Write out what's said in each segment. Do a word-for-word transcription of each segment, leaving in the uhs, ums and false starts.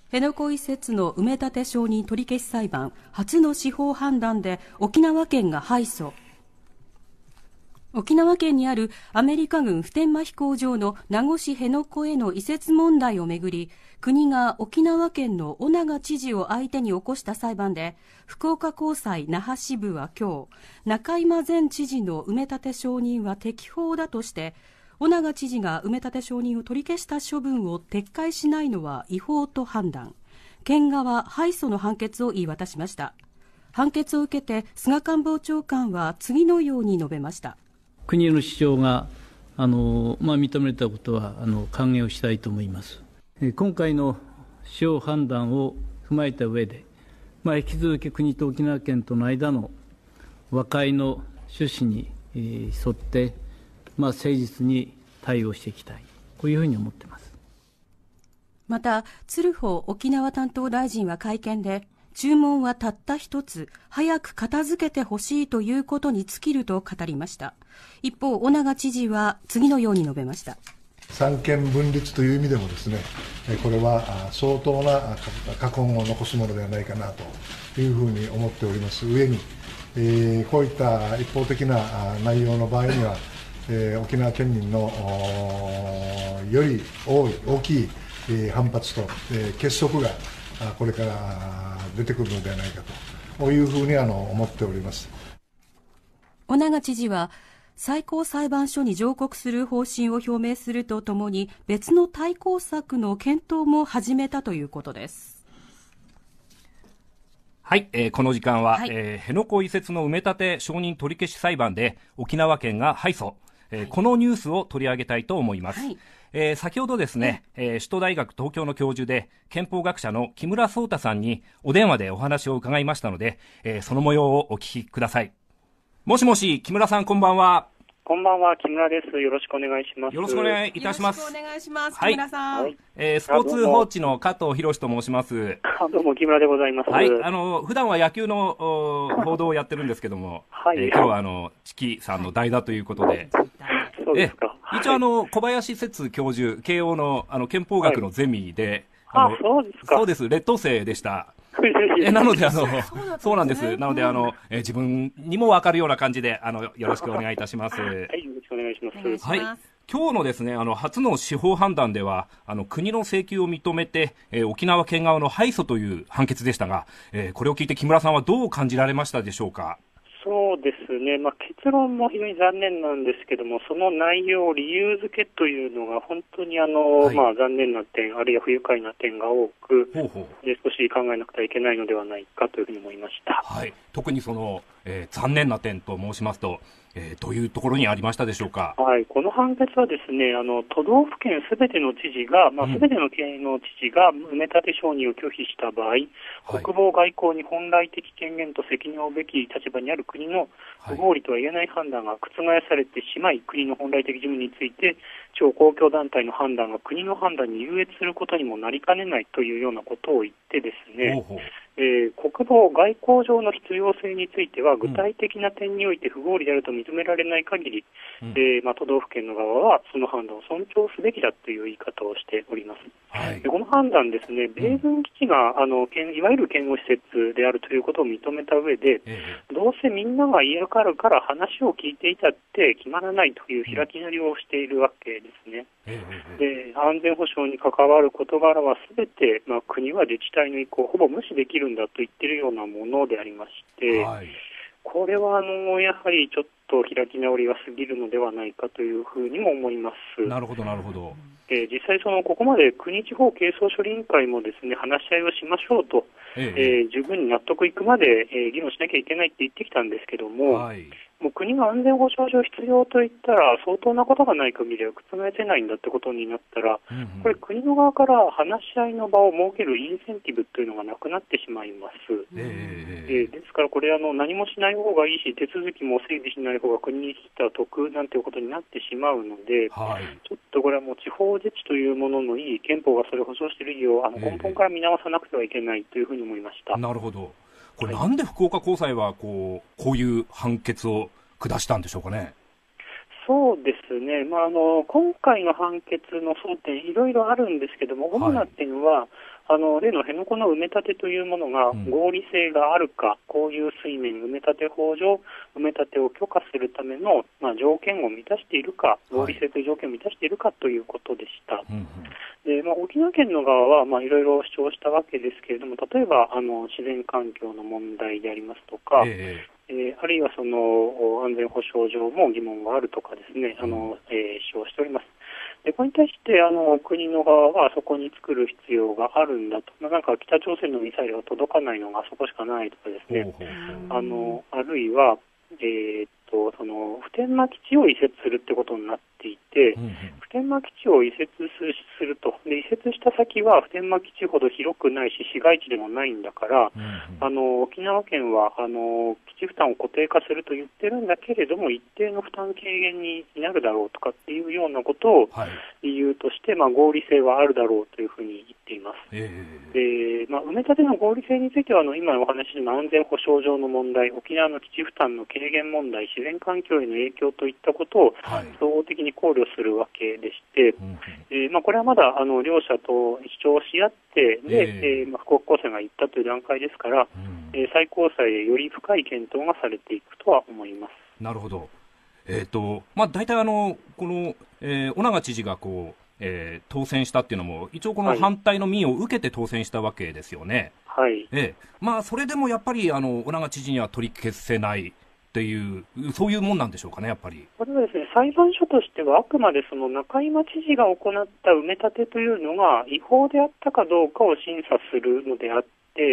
辺野古移設の埋め立て承認取り消し裁判初の司法判断で沖縄県が敗訴。沖縄県にあるアメリカ軍普天間飛行場の名護市辺野古への移設問題をめぐり、国が沖縄県の尾長知事を相手に起こした裁判で、福岡高裁那覇支部は今日、中山前知事の埋め立て承認は適法だとして、尾長知事が埋め立て承認を取り消した処分を撤回しないのは違法と判断。県側敗訴の判決を言い渡しました。判決を受けて菅官房長官は次のように述べました。 国の主張があの、まあ、認められたことはあの歓迎をしたいと思います。今回の司法判断を踏まえた上で、まあ、引き続き国と沖縄県との間の和解の趣旨に沿って、まあ、誠実に対応していきたい、こういうふうに思っています。 また、鶴保沖縄担当大臣は会見で、注文はたった一つ、早く片付けてほしいということに尽きると語りました。一方、尾長知事は次のように述べました。 三権分立という意味でもですね、これは相当な禍根を残すものではないかなというふうに思っております上に、えー、こういった一方的な内容の場合には、えー、沖縄県民のより多い大きい反発と、えー、結束がこれから出てくるのではないかというふうにあの思っております。 尾長知事は最高裁判所に上告する方針を表明するとともに、別の対抗策の検討も始めたということです。 はい、えー、この時間は、 はい、 えー、辺野古移設の埋め立て承認取り消し裁判で沖縄県が敗訴、えーはい、このニュースを取り上げたいと思います。はい、えー、先ほどですね、はい、えー、首都大学東京の教授で憲法学者の木村壮太さんにお電話でお話を伺いましたので、えー、その模様をお聞きください。もしもし、木村さん、こんばんは。 こんばんは、木村です。よろしくお願いします。 よろしくお願いいたします。 よろしくお願いします、木村さん。はい、 えー、スポーツ報知の加藤博と申します。 どうも、木村でございます。 はい、あの、普段は野球の報道をやってるんですけども、はい、えー、今日はあの、チキさんの代打ということで。 そうですか。 え一応あの、小林節教授、慶応のあの、憲法学のゼミで、 はい、あ, あそうですか。 そうです、劣等生でした。えなのであのそうなんです。なのであの、え自分にも分かるような感じであのよろしくお願いいたします。はい、 よろしくお願いします。 はい、今日のですねあの初の司法判断ではあの国の請求を認めて、えー、沖縄県側の敗訴という判決でしたが、えー、これを聞いて木村さんはどう感じられましたでしょうか。 そうですね、まあ、結論も非常に残念なんですけども、その内容、理由付けというのが本当にあの、はい、まあ、残念な点、あるいは不愉快な点が多く、ほうほうで少し考えなくてはいけないのではないかというふうに思いました。 はい、特にその、えー、残念な点と申しますと、えー、どういうところにありましたでしょうか。 はい、この判決はですね、あの都道府県すべての知事が、まあ、すべての県の知事が埋め立て承認を拒否した場合、はい、国防外交に本来的権限と責任を負うべき立場にある国の不合理とは言えない判断が覆されてしまい、国の本来的事務について超公共団体の判断が国の判断に優越することにもなりかねないというようなことを言ってですね、ほうほうえー、国防外交上の必要性については具体的な点において不合理であると認められない限り、うんえーまあ、都道府県の側はその判断を尊重すべきだという言い方をしております。はい、でこの判断ですね、米軍基地があのいわゆる警護施設であるということを認めた上で、えー、どうせみんなが嫌がるから話を聞いていたって決まらないという開きなりをしているわけですね。えー、で安全保障に関わる事柄はすべて、まあ、国は自治体の意向をほぼ無視できるんだと言っているようなものでありまして、はい、これはあのやはりちょっと開き直りが過ぎるのではないかというふうにも思います。 なるほどなるほど。 えー、実際そのここまで国地方係争処理委員会もですね話し合いをしましょうと、えええー、十分に納得いくまで、えー、議論しなきゃいけないって言ってきたんですけども、はい、もう国が安全保障上必要と言ったら相当なことがない限りは覆せないんだってことになったら、うんうん、これ国の側から話し合いの場を設けるインセンティブというのがなくなってしまいます。えー、えー、ですからこれあの何もしない方がいいし手続きも整備しない方が国にしたら得なんていうことになってしまうので、はい、ちょっとこれはもう地方自治というものの意義、憲法がそれを保障している意義をあの根本から見直さなくてはいけないというふうに思いました。 えー、なるほど。これなんで福岡高裁はこう、こういう判決を下したんでしょうかね。 そうですね、まあ、あの今回の判決の争点いろいろあるんですけども、主な点は、はい、 あの例の辺野古の埋め立てというものが合理性があるか、うん、こういう水面埋め立て法上、埋め立てを許可するための、まあ、条件を満たしているか、合理性という条件を満たしているかということでした。はいでまあ、沖縄県の側は、まあ、いろいろ主張したわけですけれども、例えばあの自然環境の問題でありますとか、えーえー、あるいはその安全保障上も疑問があるとかですね、あの、えー、主張しております。でこれに対してあの国の側はそこに作る必要があるんだと、まあ、なんか北朝鮮のミサイルが届かないのがそこしかないとかですね、あのあるいは、えー、っとその普天間基地を移設するってことになっていて、うんうん、普天間基地を移設すると、で移設した先は普天間基地ほど広くないし市街地でもないんだから、うんうん、あの沖縄県はあの基地負担を固定化すると言ってるんだけれども、一定の負担軽減になるだろうとかっていうようなことを理由として、はい、まあ、合理性はあるだろうというふうに言っています。えーでまあ、埋め立ての合理性についてはあの今お話しの安全保障上の問題、沖縄の基地負担の軽減問題、自然環境への影響といったことを総合的に考慮するわけでして、はいえーまあ、これはまだあの両者と主張し合ってで、えーえーまあ、福岡高裁が言ったという段階ですから、うんえー、最高裁へより深い検討がされていくとは思います。 なるほど。えーとまあ、大体あのこの、えー、尾長知事がこう、えー、当選したっていうのも一応この反対の民を受けて当選したわけですよね。 はい。 えーまあ、それでもやっぱりあの尾長知事には取り消せないっていうそういうもんなんでしょうかね、やっぱり。 これはですね、裁判所としてはあくまでその中井真知事が行った埋め立てというのが違法であったかどうかを審査するのであって、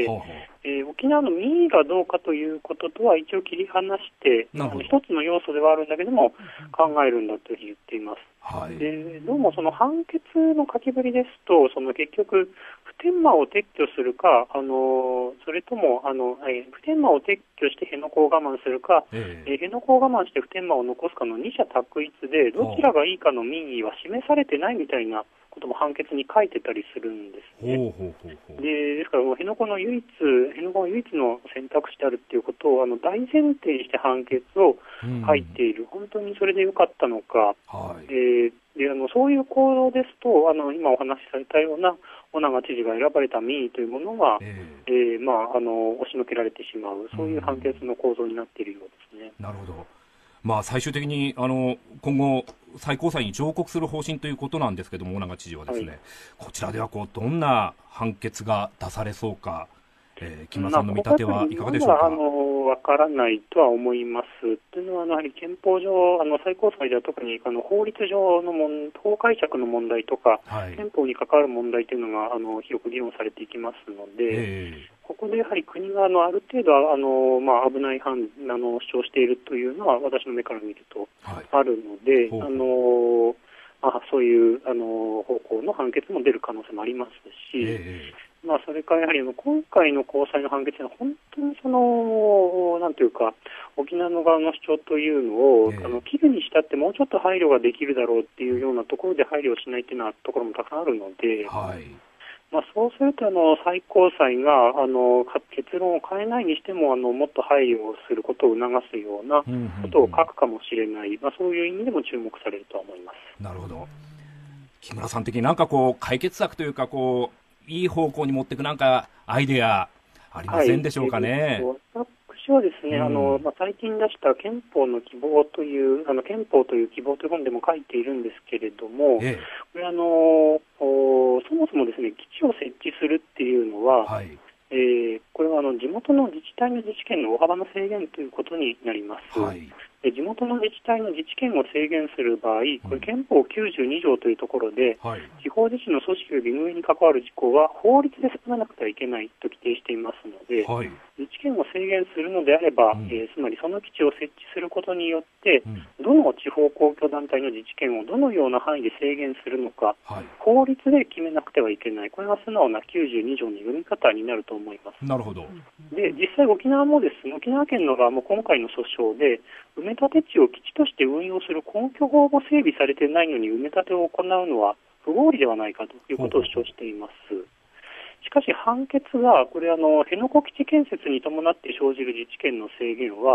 ほうほうえー、沖縄の民意がどうかということとは一応切り離して一つの要素ではあるんだけども考えるんだというふうに言っています。はい、でどうもその判決の書きぶりですと、その結局普天間を撤去するか、あのそれともあの、えー、普天間を撤去して辺野古を我慢するか、えーえー、辺野古を我慢して普天間を残すかの二者択一で、どちらがいいかの民意は示されてないみたいなことも判決に書いてたりするんですね。ほうほうほうほう。でですから辺野古の唯一辺野古の唯一の選択肢であるということをあの大前提にして判決を書いている、うん、本当にそれでよかったのか、はいえー、であのそういう行動ですとあの今お話しされたような尾長知事が選ばれた民意というものが、えーえーまあ、あの押しのけられてしまう、そういう判決の構造になっているようですね。 うん、なるほど。まあ、最終的にあの今後、最高裁に上告する方針ということなんですけれども、尾長知事はですね、はい、こちらではこうどんな判決が出されそうか、えー、木村さんの見立てはいかがでしょうか。 まあ、あのわからないとは思います。というのは、やはり憲法上、あの最高裁では特にあの法律上の問法解釈の問題とか、はい、憲法に関わる問題というのがあの広く議論されていきますので、えー、ここでやはり国があのある程度あの、まあ、危ない判あの主張しているというのは私の目から見るとあるので、はい、あのまあ、そういうあの方向の判決も出る可能性もありますし、えーまあ、それからやはり今回の高裁の判決は本当にそのなんていうか沖縄の側の主張というのを、えー、あの切るにしたってもうちょっと配慮ができるだろうっていうようなところで配慮しないというようなところもたくさんあるので、はいまあ、そうするとあの最高裁があの結論を変えないにしてもあのもっと配慮をすることを促すようなことを書くかもしれない、うんうんうんまあ、そういう意味でも注目されるとは思います。 なるほど。木村さん的になんかこう解決策というかこういい方向に持っていくなんかアイデアありませんでしょうかね。 はい、私はですね、うん、あのまあ、最近出した憲法の希望というあの憲法という希望という本でも書いているんですけれども、ええ、これあのそもそもですね基地を設置するっていうのは、はいえー、これはあの地元の自治体の自治権の大幅な制限ということになります。はいで地元の自治体の自治権を制限する場合、これ憲法きゅうじゅうに条というところで、うんはい、地方自治の組織より運営に関わる事項は法律で定めなくてはいけないと規定していますので、はい、自治権を制限するのであれば、うんえー、つまりその基地を設置することによって、うん、どの地方公共団体の自治権をどのような範囲で制限するのか、はい、法律で決めなくてはいけない、これが素直なきゅうじゅうに条の読み方になると思います。 なるほど。 で実際沖縄もですね、沖縄県の側も今回の訴訟で埋め立て地を基地として運用する根拠法も整備されていないのに埋め立てを行うのは不合理ではないかということを主張しています。しかし判決はこれあの辺野古基地建設に伴って生じる自治権の制限は、うん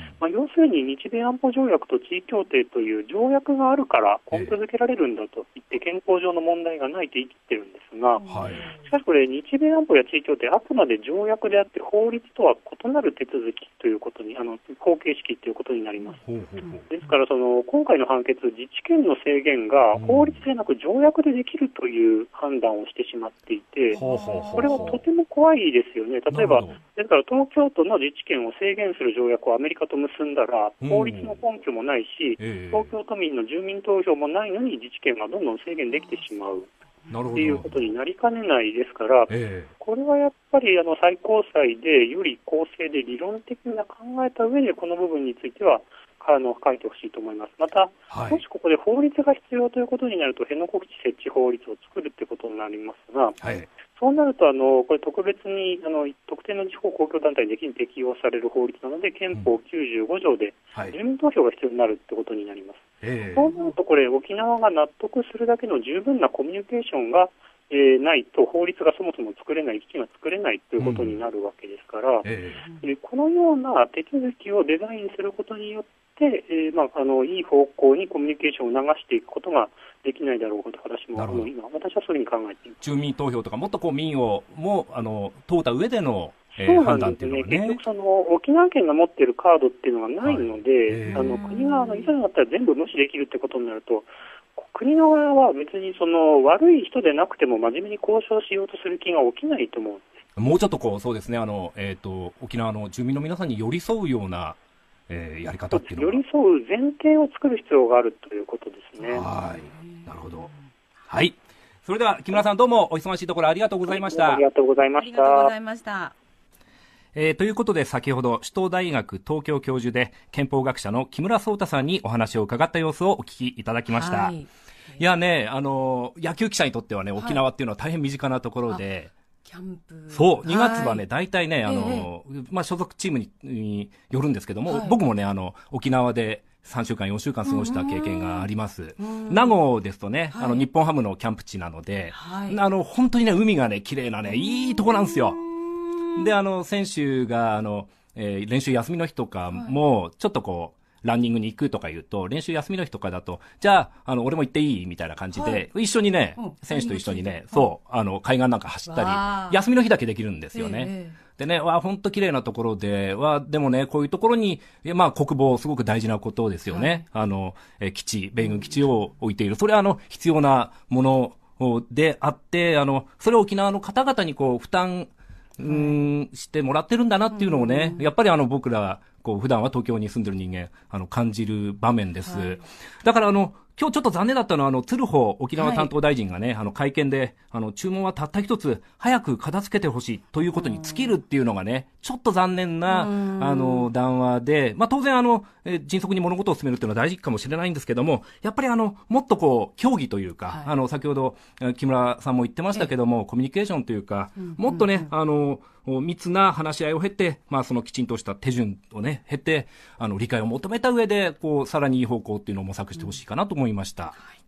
まあ、要するに日米安保条約と地位協定という条約があるから根拠づけられるんだと言って憲法上の問題がないと言い切ってるんですが、はい、しかしこれ日米安保や地位協定あくまで条約であって法律とは異なる手続きということにあの法形式ということになります。ほうほうほう。ですからその今回の判決、自治権の制限が法律でなく条約でできるという判断をしてしまっていて、これはとても怖いですよね。例えばですから東京都の自治権を制限する条約をアメリカと結んだら法律の根拠もないし、東京都民の住民投票もないのに自治権がどんどん制限できてしまうということになりかねないですから、これはやっぱりあの最高裁でより公正で理論的な考えた上でこの部分についてはあの書いてほしいと思います。また、はい、もしここで法律が必要ということになると辺野古基地設置法律を作るということになりますが、はい、そうなるとあのこれ特別にあの特定の地方公共団体に適用される法律なので憲法きゅうじゅうご条で住民投票が必要になるということになります。はい、そうなるとこれ沖縄が納得するだけの十分なコミュニケーションがえー、ないと法律がそもそも作れない、基金が作れないということになるわけですから、うんえー、このような手続きをデザインすることによって、えーまあ、あのいい方向にコミュニケーションを流していくことができないだろうかと私も今、私はそういうふうに考えています。 住民投票とかもっとこう民をもあの問うた上でのえー、そうなんですね。結局その沖縄県が持っているカードっていうのがないので、はいえー、あの国があのいざになったら全部無視できるってことになると、国の側は別にその悪い人でなくても真面目に交渉しようとする気が起きないと思うんです。 もうちょっとこうそうですね、あのえっ、ー、と沖縄の住民の皆さんに寄り添うような、えー、やり方っていうのは、 寄り添う前提を作る必要があるということですね。 はい、なるほど。はい。それでは木村さん、どうもお忙しいところありがとうございました。 ありがとうございました。 ありがとうございました。 えー、ということで先ほど首都大学東京教授で憲法学者の木村壮太さんにお話を伺った様子をお聞きいただきました。はい、いやね、あの野球記者にとってはね、沖縄っていうのは大変身近なところで、 キャンプ、 そうにがつはね、大体ね、あの、えー、まあ所属チーム に, によるんですけども、はい、僕もね、あの沖縄でさんしゅうかんよんしゅうかん過ごした経験があります。名護ですとね、はい、あの日本ハムのキャンプ地なので、はい、あの本当にね、海がね綺麗なね、いいとこなんですよ。で、あの選手があの、えー、練習休みの日とかもちょっとこうランニングに行くとか言うと、練習休みの日とかだと、じゃあ、あの、俺も行っていいみたいな感じで、はい、一緒にね、うん、選手と一緒にね、そう、あの、海岸なんか走ったり、休みの日だけできるんですよね。えー、でね、わ、ほんと綺麗なところで、わ、でもね、こういうところに、まあ、国防、すごく大事なことですよね。はい、あの、え基地、米軍基地を置いている。それは、あの、必要なものであって、あの、それを沖縄の方々にこう、負担、うーん、してもらってるんだなっていうのをね、やっぱりあの、僕ら、こう普段は東京に住んでる人間、あの感じる場面です。はい、だからあの今日ちょっと残念だったのは、あの鶴保沖縄担当大臣がね、はい、あの会見であの注文はたった一つ、早く片付けてほしいということに尽きるっていうのがね、ちょっと残念なあの談話で、まあ当然あのえ迅速に物事を進めるっていうのは大事かもしれないんですけども、やっぱりあのもっとこう協議というか、はい、あの先ほど木村さんも言ってましたけども、コミュニケーションというか、うん、もっとね、あの密な話し合いを経て、まあそのきちんとした手順をね経て、あの理解を求めた上でこうさらにいい方向っていうのを模索してほしいかなと思いました。うん、はい。